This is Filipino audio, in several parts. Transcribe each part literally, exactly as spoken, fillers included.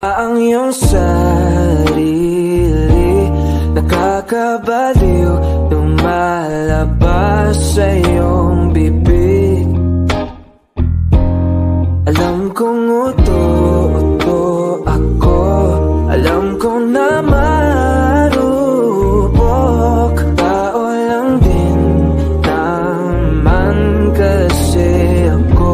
Ang iyong sarili nakakabaliw, lumalabas sa iyong bibig. Alam kong uto-uto ako, alam kong na marupok. Tao lang din naman kasi ako.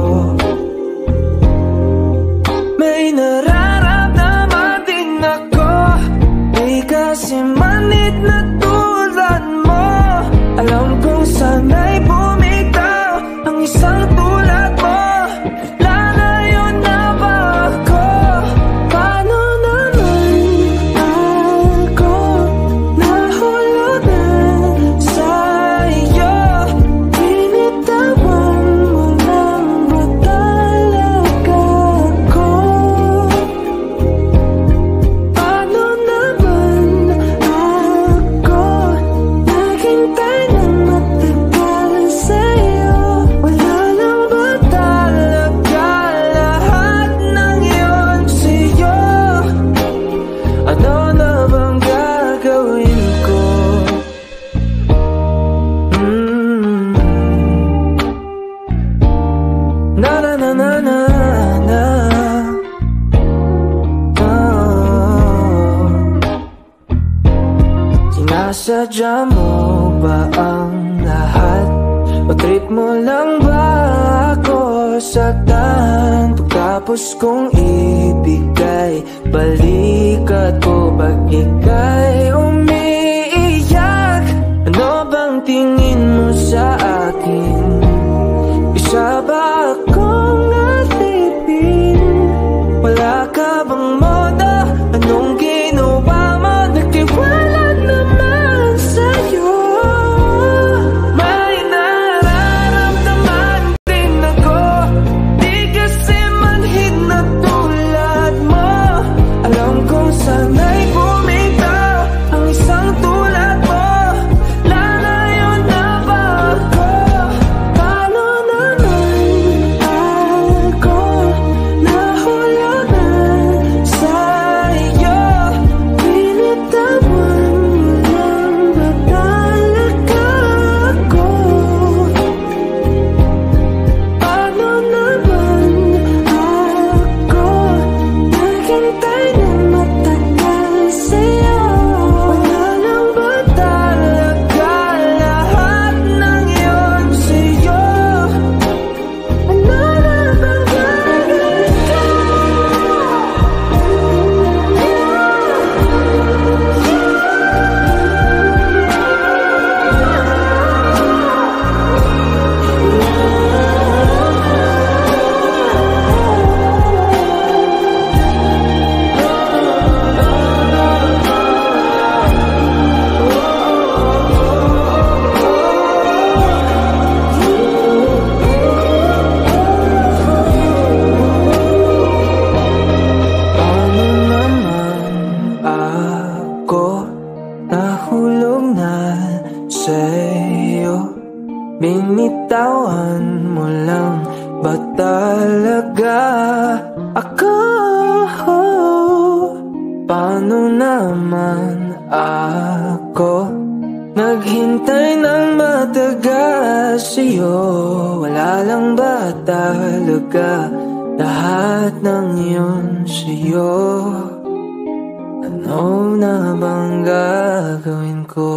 May nararamdaman din ako, di kasi manid na tulad mo. Alam kong sana'y bumitaw ang isang tulad mo. Lalayo na ba ako? Paano naman ako nahulugan sa iyo? Binitawan mo lang ba talaga ako? Paano naman ako naghintay ng matagal sa'yo? Wala lang ba talaga lahat ng iyon sa'yo? Ano na bang gagawin ko? Mm. Na na na na na na. Oh. Sinasadya mo ba ang lahat? O trip mo lang ba ako saktan? Pagkapos kong ibigay, balikat ko pag ika'y umiiyak. Ano bang tingin mo sa akin? Isa ba akong alipin? Wala ka bang moda? Anong ginawa mo? Nagtiwala naman sa'yo. May nararamdaman din ako, di kasi manhid na tulad mo. Alam kong sana'y bumitaw ang isang tulad mo. Lalayo na ba ako? Paano naman ako nahulugan sa iyo? Binitawan mo lang ba talaga ako? Paano naman ako naghintay ng matagal sa'yo? Wala lang ba talaga lahat ng iyon sa'yo? Ano na bang gagawin ko? Paano naman ako nahulog na sa'yo? Binitawan mo lang ba talaga ako? Paano naman ako naghintay ng matagal sa'yo? Wala lang ba talaga lahat ng iyon sa'yo? Ano na bang gagawin ko?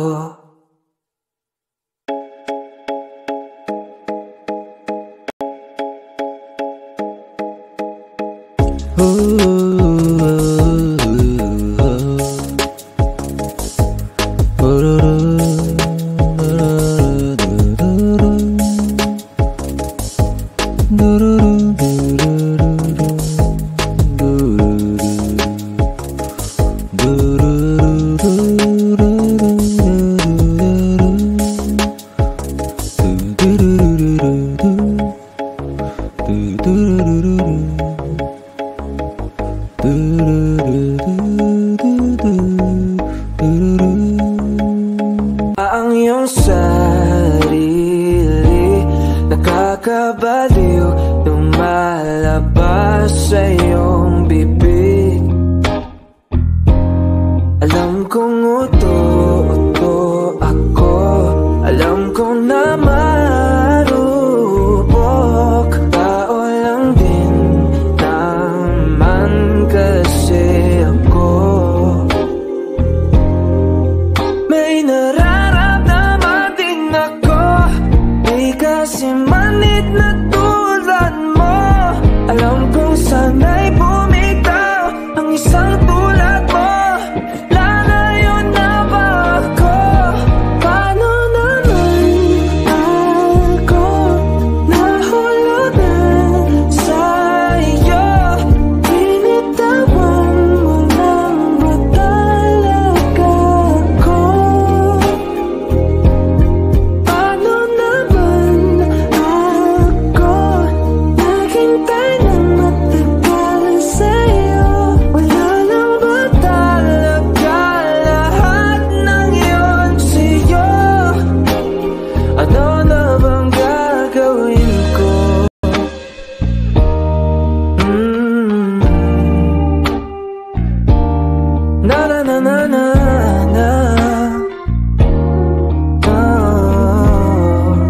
Ang iyong sarili nakakabaliw, lumalabas sa iyong bibig. na na na. Oh.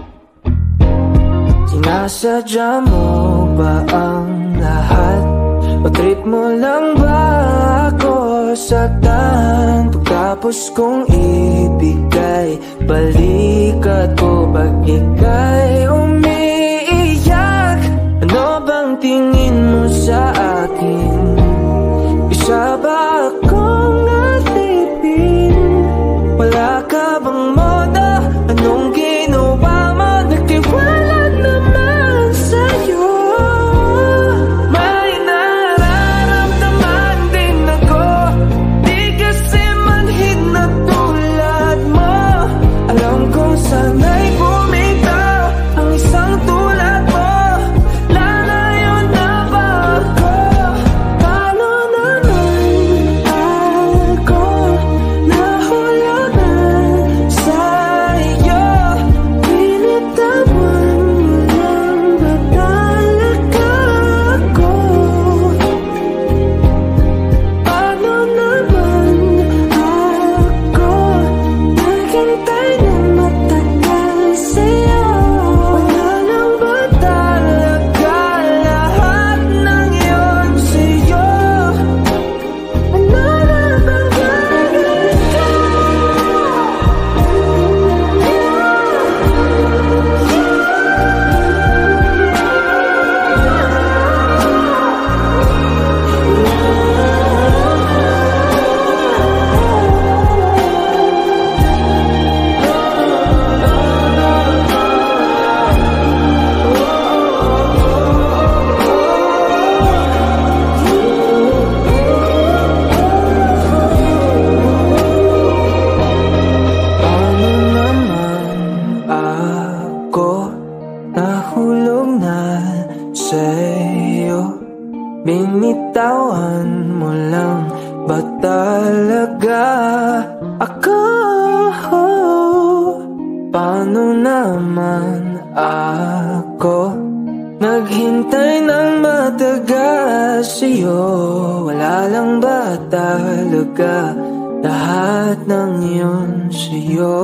Sinasadya mo ba ang lahat? O trip mo lang ba ako saktan? Pagkapos kong ibigay balikat ko pag ika'y umiiyak. Ano bang tingin mo sa akin? Isa ba akong alipin? Wala ka bang moda? Anong ginawa mo? Nagtiwala naman sa'yo. May nararamdaman din ako, di kasi manhid na tulad mo. Alam kong sana'y bumitaw ang isang tulad mo. Lalayon na ba ako? Paano naman ako nahulugan sa'yo? Binitawan mo lang ba talaga ako? Paano naman ako naghintay ng matagal sa'yo? Wala lang ba talaga lahat ng yun sa'yo? Ano na bang gagawin ko? Paano naman ako nahulog na sa'yo? Binitawan mo lang ba talaga ako? Paano naman ako naghintay ng matagal sa'yo? Wala lang ba talaga lahat ng yun sa'yo?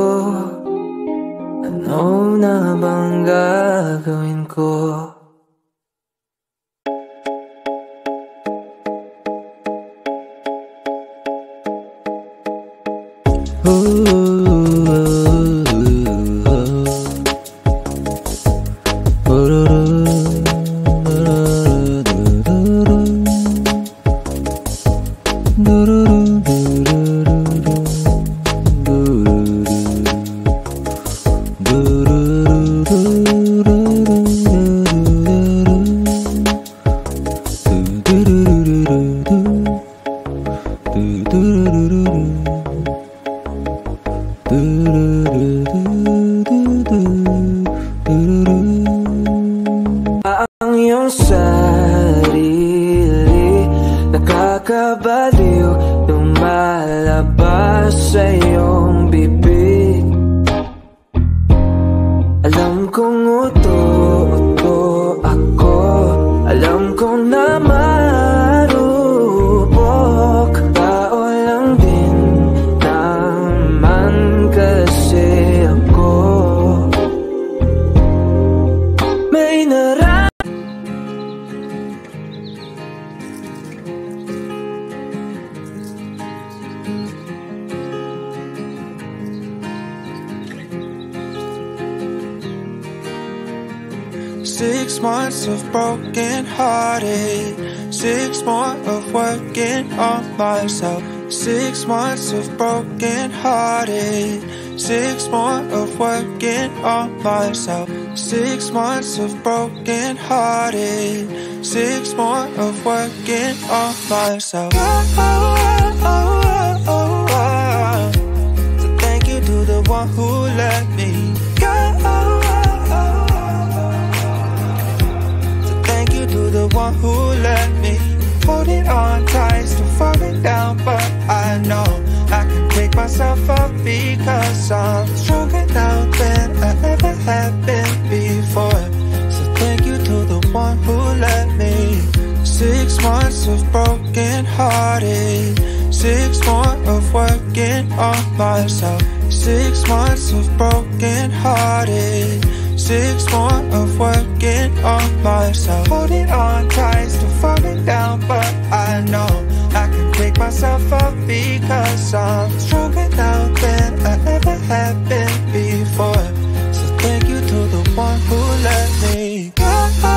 Ano na bang gagawin ko? Ang iyong sarili nakakabaliw, lumalabas sa iyong bibig. Alam kong uto-uto ako, alam kong na marupok. Tao lang din naman kasi ako. May nara Six months of broken hearted, six more of working on myself. Six months of broken hearted, six more of working on myself. Six months of broken hearted, six more of working on myself. Oh, oh, oh, oh, oh. So thank you to the one who let me go. To the one who let me hold it on tight, still falling down, but I know I can pick myself up because I'm stronger now than I ever have been before. So thank you to the one who let me. Six months of broken hearted, Six more of working on myself. Six months of broken hearted. Six more of working on myself. Holding on tight, still falling down, but I know I can pick myself up because I'm stronger now than I ever have been before. So thank you to the one who let me go.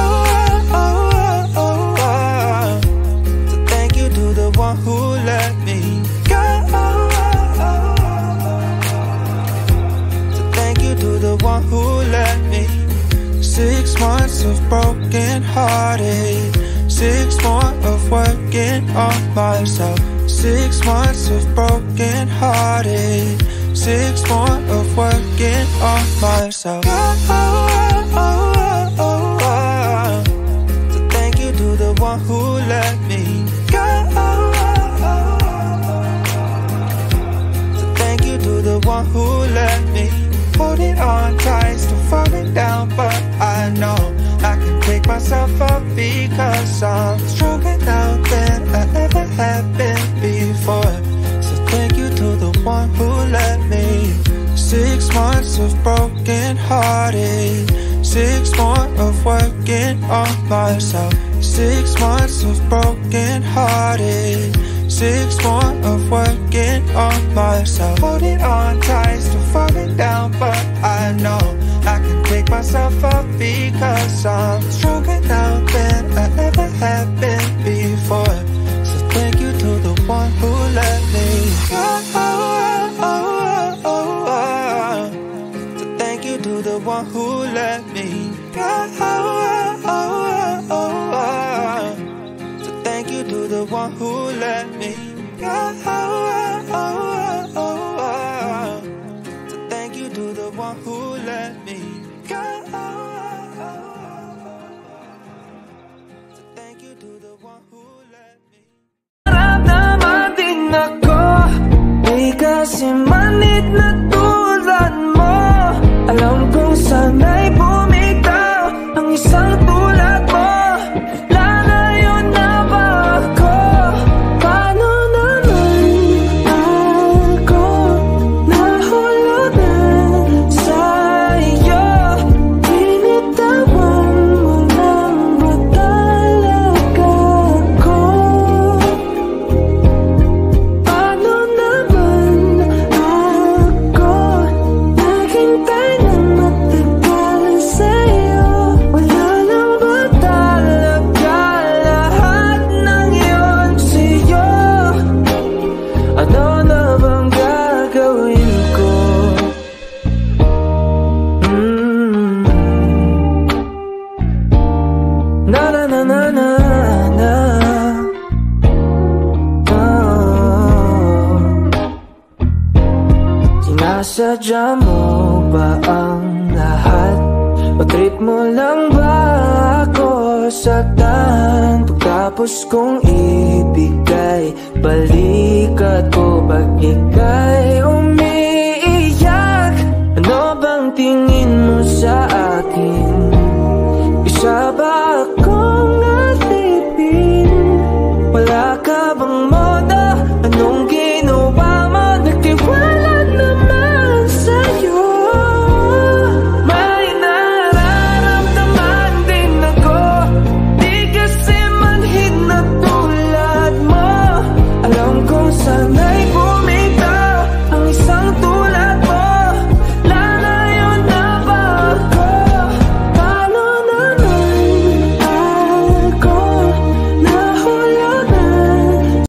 So thank you to the one who let me go. So thank you to the one who let me. Six months of broken hearted. Six more of working on myself. Six months of broken hearted. Six more of working on myself. So thank you to the one who let me go. So thank you to the one who let me. Holding on tight, still falling down, but I know I can pick myself up because I'm stronger now than I ever have been before. So thank you to the one who let me. Six months of broken hearted. Six more of working on myself. Six months of broken hearted. Six more of working on myself. Holding on tight, still falling down, but I know I can pick myself up because I'm stronger now than I ever have been before. So thank you to the one who let me go. So thank you to the one who let me go. So thank you to the one who let me go. So thank you to the one who let me go. So thank you to the one who let me. Naramdaman din ako, di kasi manid na tulad mo. Alam kong sana'y bumitaw ang isang tulad mo. Lalayo na ba ako? Paano naman ako nahulugan sa'yo? Binitawan mo lang ba talaga ko? Paano naman ako naghintay ng matagal sa'yo? Wala lang ba talaga lahat ng yun sa'yo? Ano na bang gagawin ko? Mm. Na na na na na na. Oh. Sinasadya mo ba ang lahat? O treat mo lang ba ako saktan? Pagkapos kong ibigay balikat ko pag ika'y umiiyak. Ano bang tingin mo sa akin? Isa ba akong alipin? Wala ka bang moda? Anong ginawa mo? Nagtiwala naman sa'yo. May nararamdaman din ako, di kasi manhid na tulad mo. Alam kong sana'y bumitaw ang isang tulad mo. Lalayo na ba ako? Paano naman ako nahulugan?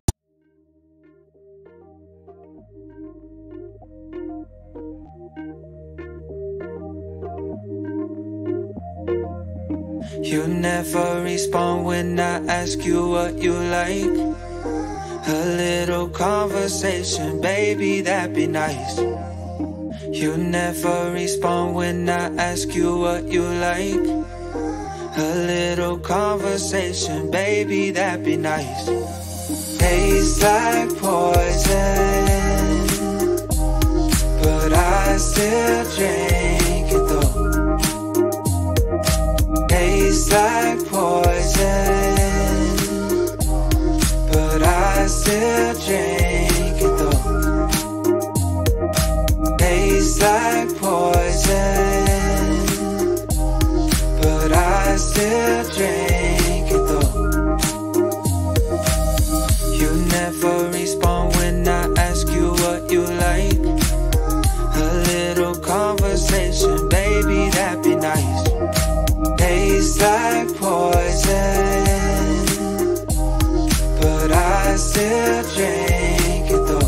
You never respond when I ask you what you like. A little conversation, baby, that'd be nice. You never respond when I ask you what you like. A little conversation, baby, that'd be nice. Tastes like poison, but I still drink it though. Tastes like poison, but I still drink still drink it though.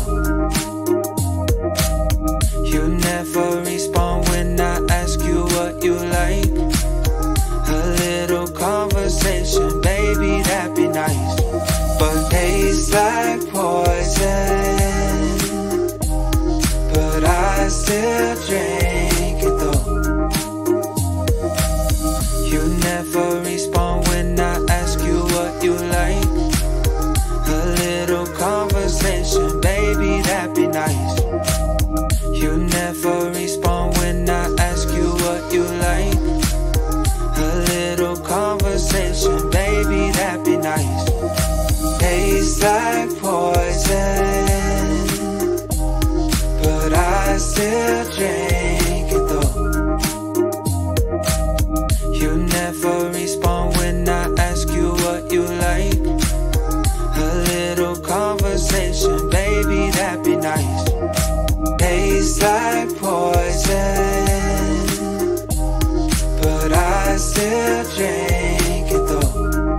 You never respond when I ask you what you like. A little conversation, baby, that'd be nice. But tastes like poison, but I still drink it though. You never respond when I ask you what you like. A little conversation, baby, that'd be nice. You never respond when I ask you what you like. A little conversation, baby, that'd be nice. Tastes like poison, but I still drink it though. You never respond when I ask you what you like. A little conversation, baby, that'd be nice. Tastes like poison, but I still drink it though.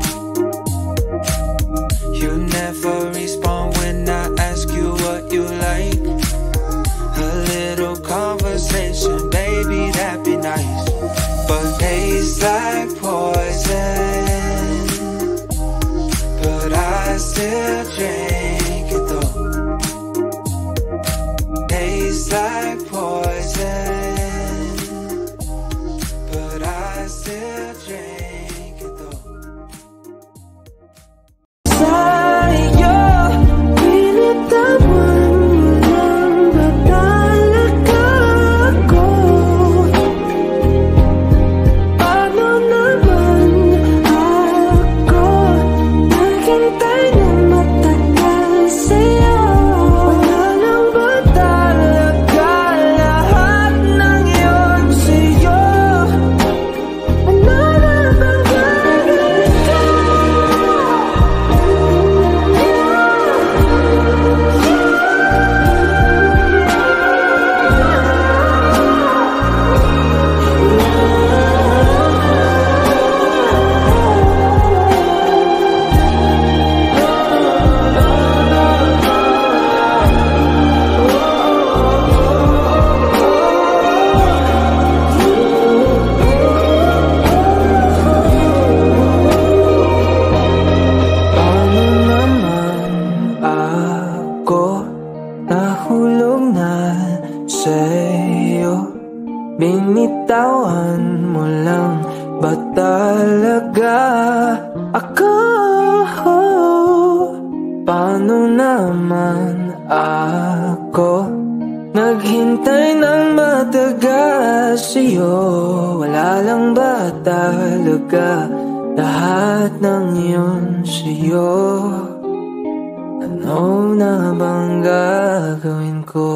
You never respond when I ask you what you like. A little conversation, baby, that'd be nice. But tastes like poison, but I still drink it though. Tastes like poison, but I still drink it though. Sa'yo, pinitawan mo lang ba talaga ako? Paano naman ako naghintay ng matagal sa'yo? Wala lang ba talaga lahat ng yun sa'yo? Ano na bang gagawin ko? Paano naman ako nahulog na sa'yo? Binitawan mo lang ba talaga ako? Paano naman ako naghintay ng matagal sa'yo? Wala lang ba talaga lahat ng yun sa'yo? Ano na bang gagawin ko?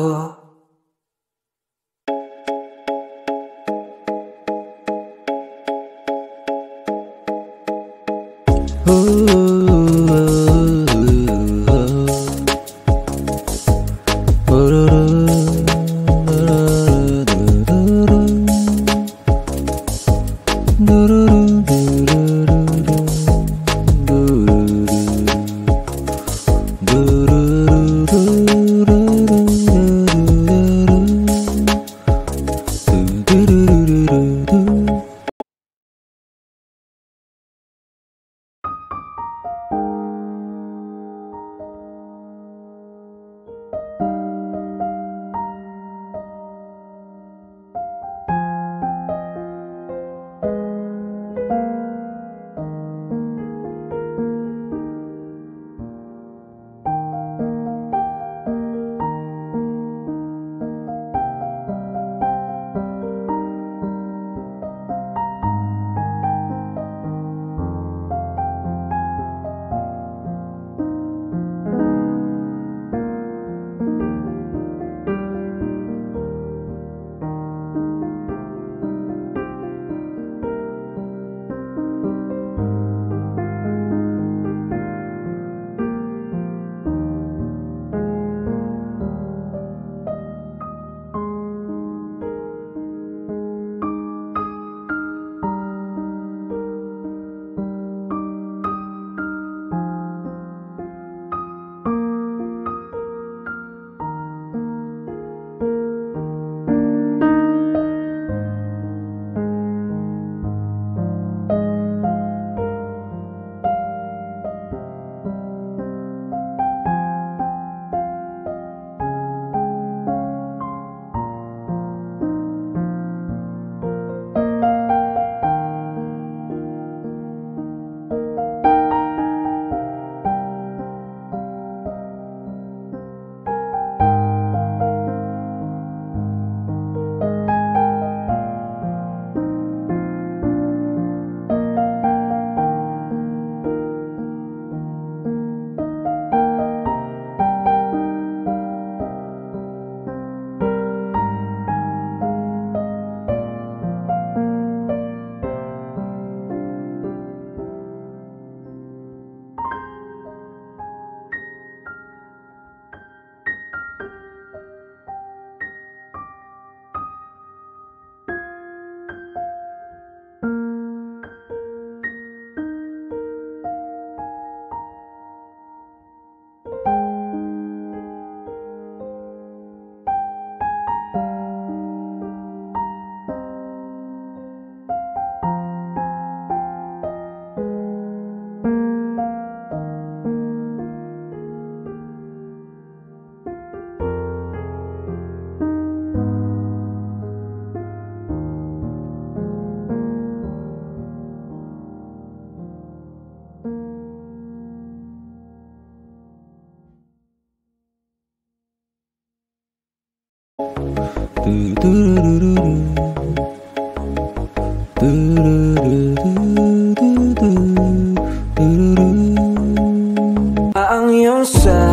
Ang iyong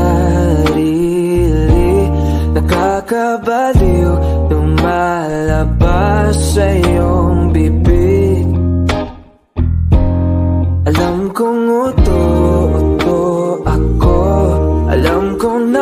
sarili nakakabaliw, lumalabas sa iyong bibig. Alam kong uto-uto ako, alam kong